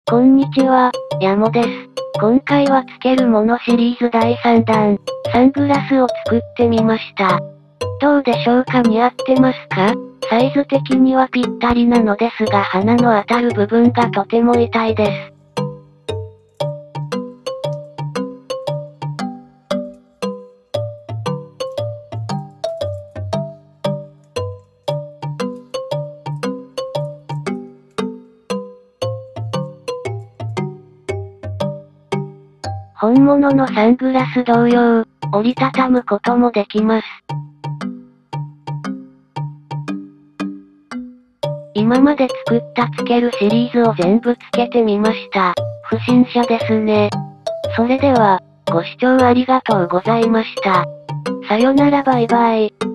こんにちは、ヤモです。今回はつけるものシリーズ第3弾、サングラスを作ってみました。どうでしょうか？似合ってますか？サイズ的にはぴったりなのですが鼻の当たる部分がとても痛いです。本物のサングラス同様、折りたたむこともできます。今まで作ったつけるシリーズを全部つけてみました。不審者ですね。それでは、ご視聴ありがとうございました。さよならバイバイ。